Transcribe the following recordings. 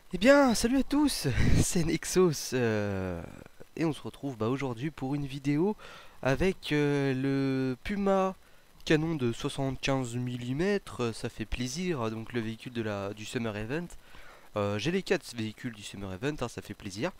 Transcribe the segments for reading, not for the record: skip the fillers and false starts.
Eh bien, salut à tous, c'est Nexos et on se retrouve aujourd'hui pour une vidéo avec le Puma canon de 75 mm, ça fait plaisir, donc le véhicule du Summer Event. J'ai les 4 véhicules du Summer Event, hein, ça fait plaisir.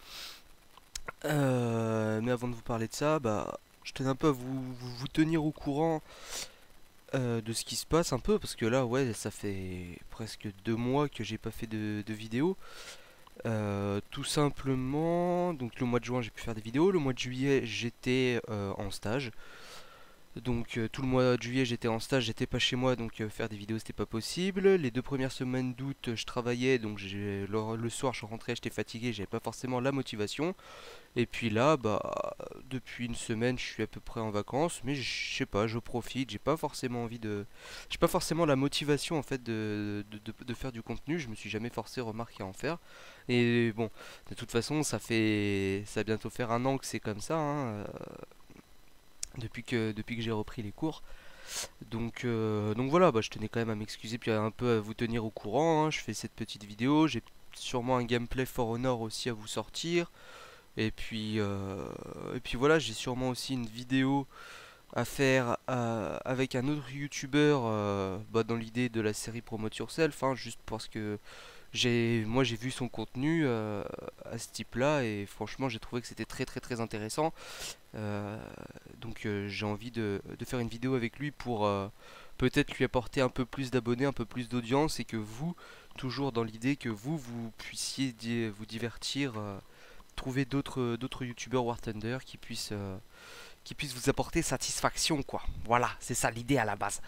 Mais avant de vous parler de ça, je tenais un peu à vous tenir au courant de ce qui se passe un peu, parce que là, ouais, ça fait presque 2 mois que j'ai pas fait de vidéo. Tout simplement, donc le mois de juin j'ai pu faire des vidéos, le mois de juillet j'étais en stage. Donc tout le mois de juillet j'étais en stage, j'étais pas chez moi, donc faire des vidéos c'était pas possible. Les 2 premières semaines d'août je travaillais, donc le soir je rentrais, j'étais fatigué, j'avais pas forcément la motivation. Et puis là, depuis une semaine je suis à peu près en vacances, mais je sais pas, je profite, j'ai pas forcément la motivation en fait de faire du contenu, je me suis jamais forcé, remarque, à en faire. Et bon, de toute façon ça va bientôt faire un an que c'est comme ça, hein, depuis que j'ai repris les cours. Donc voilà, je tenais quand même à m'excuser puis un peu à vous tenir au courant, hein. Je fais cette petite vidéo, j'ai sûrement un gameplay For Honor aussi à vous sortir. Et puis voilà, j'ai sûrement aussi une vidéo à faire avec un autre youtubeur dans l'idée de la série Promote Yourself, hein, juste parce que j'ai vu son contenu à ce type là et franchement j'ai trouvé que c'était très très très intéressant. Euh, donc j'ai envie de faire une vidéo avec lui pour peut-être lui apporter un peu plus d'abonnés, un peu plus d'audience et que vous, toujours dans l'idée que vous puissiez vous divertir, trouver d'autres youtubeurs War Thunder qui puissent vous apporter satisfaction, quoi. Voilà, c'est ça l'idée à la base.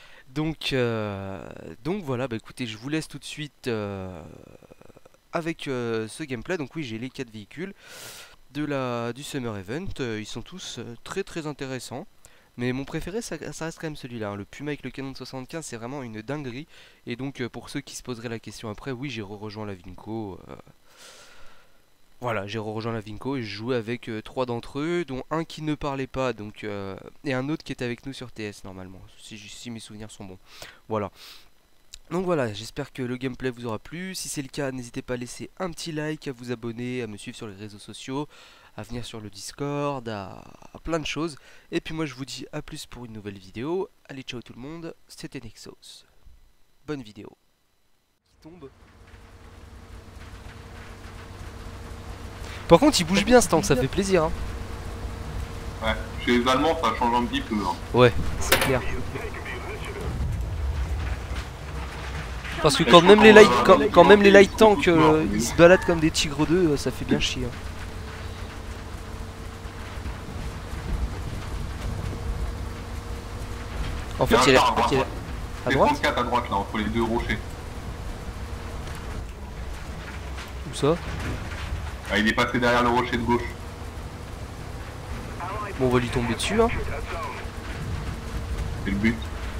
Donc voilà, écoutez, je vous laisse tout de suite avec ce gameplay. Donc oui, j'ai les 4 véhicules du Summer Event. Ils sont tous très très intéressants. Mais mon préféré, ça reste quand même celui-là, hein. Le Puma avec le canon de 75, c'est vraiment une dinguerie. Et donc pour ceux qui se poseraient la question après, oui, j'ai rejoint la Vinco. Voilà, j'ai rejoint la Vinco et je jouais avec 3 d'entre eux, dont un qui ne parlait pas, et un autre qui était avec nous sur TS normalement, si mes souvenirs sont bons. Voilà. Donc voilà, j'espère que le gameplay vous aura plu. Si c'est le cas, n'hésitez pas à laisser un petit like, à vous abonner, à me suivre sur les réseaux sociaux, à venir sur le Discord, à plein de choses. Et puis moi je vous dis à plus pour une nouvelle vidéo. Allez, ciao tout le monde, c'était Nexos. Bonne vidéo. Qui tombe. Par contre, il bouge bien ce tank, ça fait plaisir, hein. Ouais, chez les Allemands, ça change un petit peu, hein. Ouais, c'est clair. Parce que Et quand je même crois les qu'on light, va quand même les light beaucoup tanks de joueurs, mais ils bon. se baladent comme des tigres d'eux, ça fait bien chier, hein. En Il y fait, a un il est char à droite, ouais. à C'est droite. 34 à droite, là, entre les deux rochers. Où ça? Ah, il est passé derrière le rocher de gauche. Bon, on va lui tomber dessus, hein. C'est le but.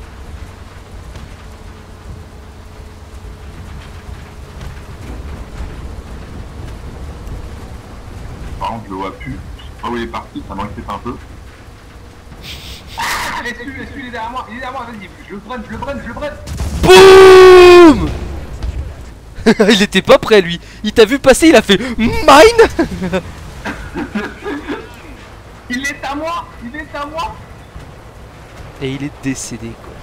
Par contre, je le vois plus. Je sais pas où il est parti, ça m'inquiète un peu. Ah, laisse-lui, il est derrière moi, vas-y, je le prenne. Boum. Il était pas prêt, lui. Il t'a vu passer, il a fait mine. Il est à moi. Et il est décédé, quoi.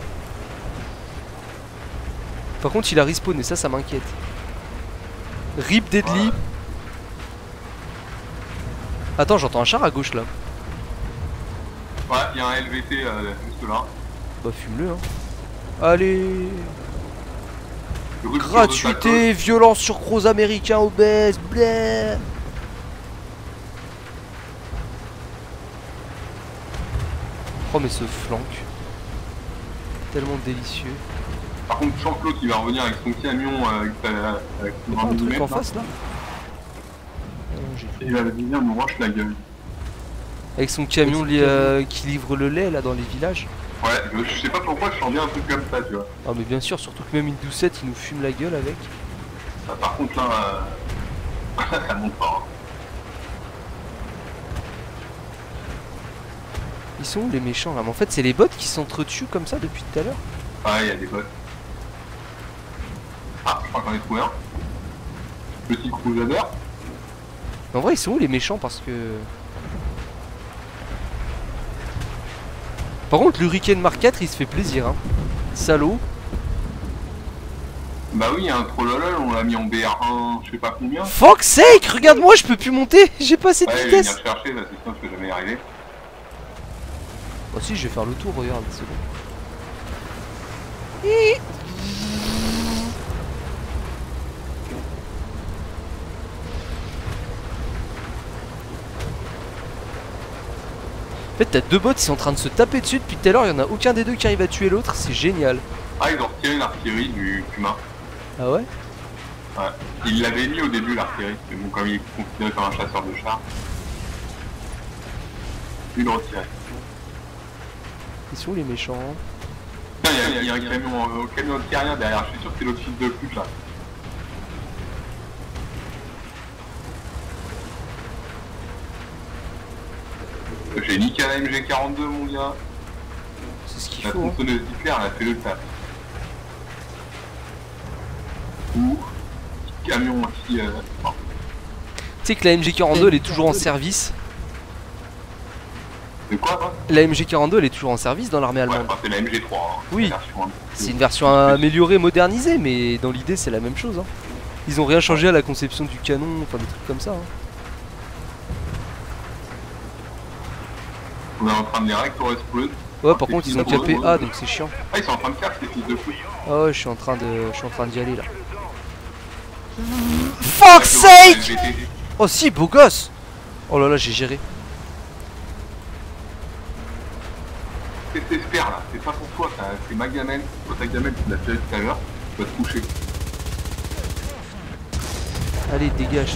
Par contre, il a respawn et ça m'inquiète. Rip Deadly. Ouais. Attends, j'entends un char à gauche là. Ouais, il y a un LVT juste là. Bah, fume-le, hein. Allez. Rupture de Gratuité, violence sur gros américains obèses, blé. Oh mais ce flank, tellement délicieux. tacle. Par contre, Champlot qui va revenir avec son camion avec son Y'a pas un truc 20 en mètres, là. face là? Il va venir nous roche la gueule. Avec son camion qui livre le lait là dans les villages. Ouais, je sais pas pourquoi je sens bien un truc comme ça, tu vois. Ah mais bien sûr, surtout que même une doucette il nous fume la gueule avec. Ça, par contre là, ça monte pas, hein. Ils sont où les méchants là? Mais en fait c'est les bots qui s'entretuent comme ça depuis tout à l'heure. Ah, il y a des bots. Ah, je crois que j'en ai trouvé un. petit crusader. En vrai, ils sont où les méchants parce que... Par contre, l'Hurricane Mark IV, il se fait plaisir, hein. Salaud. Bah oui, un trollolol, on l'a mis en BR1, je sais pas combien. Fuck sake, regarde-moi, je peux plus monter. J'ai pas assez de Ouais, je vais vitesse. venir te chercher, là, c'est sûr, je vais jamais y arriver. Oh si, je vais faire le tour, regarde, c'est bon. En fait, t'as deux bots, ils sont en train de se taper dessus depuis tout à l'heure, il y en a aucun des deux qui arrive à tuer l'autre, c'est génial. Ah, ils ont retiré l'artillerie du Puma. Ah ouais? Ouais. Ils l'avaient mis au début, l'artillerie, mais bon, comme il est considéré comme un chasseur de chars, ils l'ont retiré. Ils sont où les méchants? Tiens, il y a un camion de terrien derrière, je suis sûr que c'est l'autre fils de pute là. J'ai niqué la MG42 mon gars. C'est ce qu'il La faut. Hein. tronçonneuse d'Hitler elle a fait le taf. Ou camion aussi. Oh. Tu sais que la MG42 elle est toujours en service. De quoi? La MG42 elle est toujours en service dans l'armée Ouais, allemande. enfin, c'est la MG3. Hein. Oui. La version C'est une version améliorée, modernisée, mais dans l'idée c'est la même chose. Hein. Ils ont rien changé à la conception du canon, enfin des trucs comme ça. Hein. On est en train de les recto explose. Ouais, par contre ils ont capé A donc c'est chiant. Ah, ils sont en train de faire ces fils de foot. Ah ouais, je suis en train d'y aller là. Fuck sake! Oh si, beau gosse! Oh là là, j'ai géré. C'est Esper là, c'est pas pour toi, c'est ma gamelle. Ta gamelle, tu l'as fait tout à l'heure, tu vas te coucher. Allez, dégage.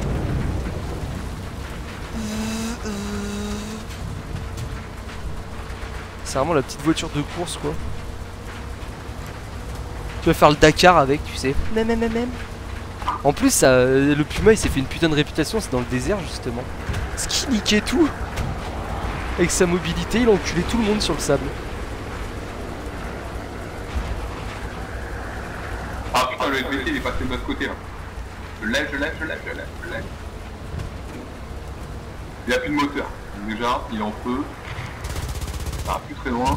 C'est vraiment la petite voiture de course quoi. Tu vas faire le Dakar avec, tu sais. Même. En plus, ça, le Puma il s'est fait une putain de réputation, c'est dans le désert justement. Ce qui niquait tout. Avec sa mobilité, il a enculé tout le monde sur le sable. Ah putain, le SVT il est passé de l'autre côté là. Je lève. Il a plus de moteur. Donc déjà, il en peut. Ça va plus très loin.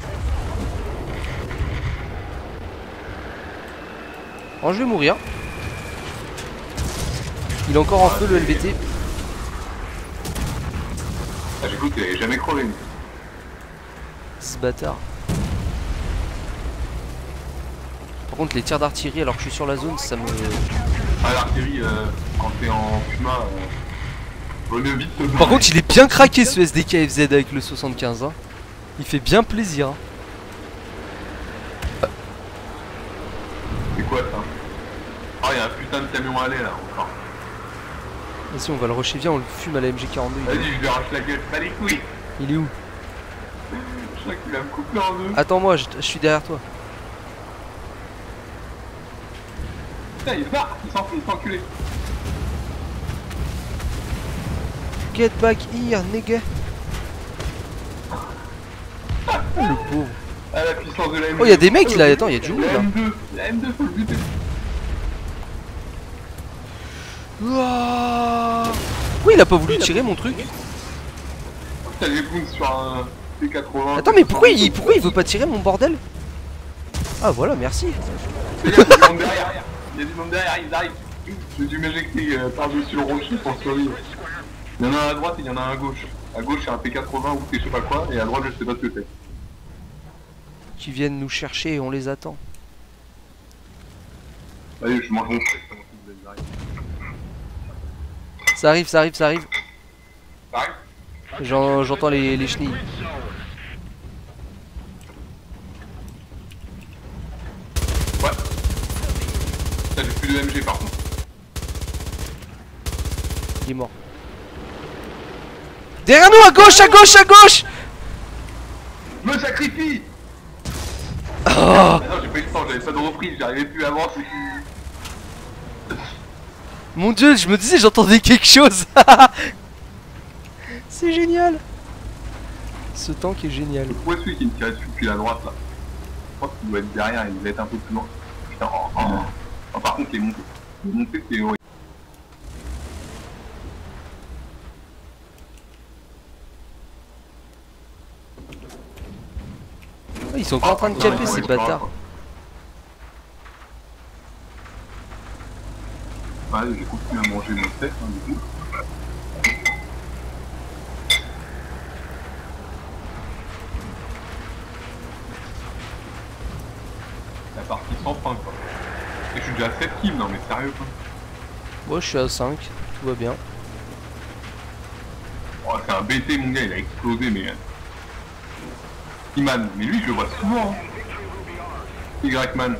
Oh, je vais mourir. Il est encore en feu le LVT. Ah, j'ai cru qu'il avait jamais crevé. Ce bâtard. Par contre, les tirs d'artillerie alors que je suis sur la zone, ça me... Ah, l'artillerie, quand t'es en Puma, vaut mieux vite te Par contre, il est bien craqué ce SDK FZ avec le 75. Hein. Il fait bien plaisir. Hein. C'est quoi ça? Ah, il y a un putain de camion à aller là encore. Vas-y, on va le rusher, viens, on le fume à la MG42. Vas-y, je lui arrache la gueule, pas les couilles. Il est où? Je crois qu'il va me couper en deux. Attends-moi, je suis derrière toi. Putain, il se barre, il s'en fout, il s'est enculé. Get back here, nigga. Oh, le pauvre. Ah, la puissance de la M2. Oh, y'a des mecs là, attends, y'a du monde La là. M2, la M2, faut le buter. Ouah. Pourquoi il a pas voulu tirer mon truc? Putain, les booms sur un T80. Attends, mais pourquoi il veut pas tirer mon bordel? Ah voilà, merci. Il y a du monde derrière. Il y a du monde derrière, ils arrivent. J'ai dû m'éjecter par-dessus le rocher pour survivre. Il y en a un à droite et il y en a un à gauche. À gauche, c'est un T80 ou je sais pas quoi, et à droite, je sais pas ce que c'est. Qui viennent nous chercher et on les attend. Allez, je mange mon truc. Ça arrive. Ça arrive? J'entends les chenilles. Ouais. Putain, j'ai plus de MG par contre. Il est mort. Derrière nous, à gauche! Me sacrifie! Oh, Ah non, j'ai pas eu le temps, j'avais pas de reprise, j'arrivais plus à avancer. mon dieu, je me disais, j'entendais quelque chose. C'est génial. Ce tank est génial. Où est celui qui me tirait dessus depuis la droite là? Je crois qu'il doit être derrière, il doit être un peu plus loin. Putain, oh, par contre, les montées c'est horrible. sont encore en train de Non, caper ils ces vont être bâtards. quoi. Ouais, j'ai continué à manger mon steak, hein, du coup. La partie sans fin, quoi. Et je suis déjà à 7 kills, non mais sérieux, quoi. Moi je suis à 5, tout va bien. Oh, c'est un BT, mon gars, il a explosé, mais... Iman, mais lui, je le vois souvent, hein. Y-Man.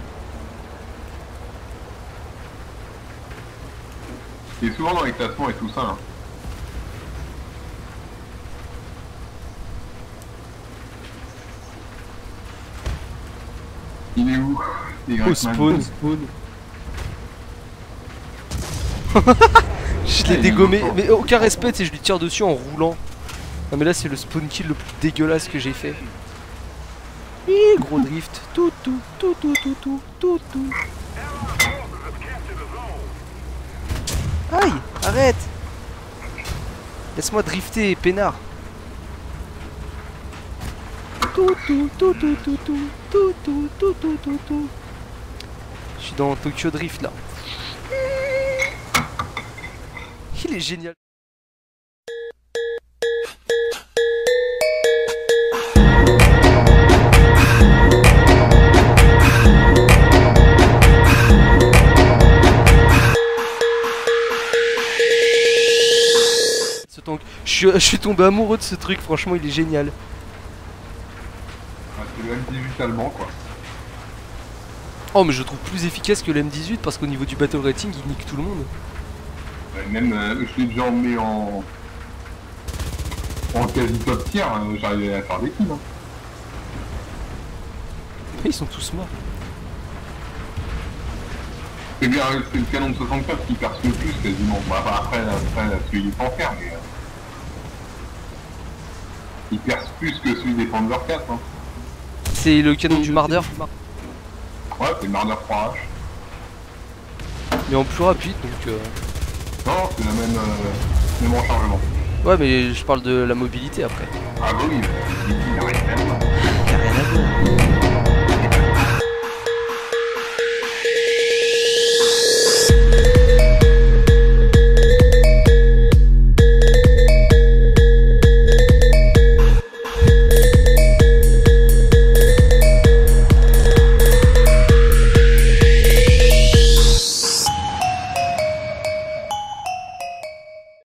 Il est souvent dans les classements et tout ça, hein. Il est où? Au spawn. Je l'ai il est dégommé, innocent. mais aucun respect, et je lui tire dessus en roulant. Non mais là c'est le spawn kill le plus dégueulasse que j'ai fait. Ih, gros drift. Tout. Aïe, arrête. Laisse-moi drifter, peinard. Tout. Je suis dans Tokyo Drift là. Il est génial. Ce tank. Je suis tombé amoureux de ce truc, franchement il est génial. Ah, c'est le M18 allemand, quoi. Oh mais je le trouve plus efficace que le M18 parce qu'au niveau du battle rating il nique tout le monde. Ouais, même, je l'ai déjà emmené en quasi top tier, j'arrivais à faire des kills, hein. Ils sont tous morts. C'est bien, c'est le canon de 64 qui perce le plus, quasiment. Bon, après celui du Panther, mais... il perce plus que celui des Panther 4, hein. C'est le canon du Marder, Ouais, c'est le Marder 3H. mais en plus rapide donc... Non, c'est la même rechargement. Ouais mais je parle de la mobilité après. Ah bah oui, il n'y a rien à voir. Y'a rien à voir.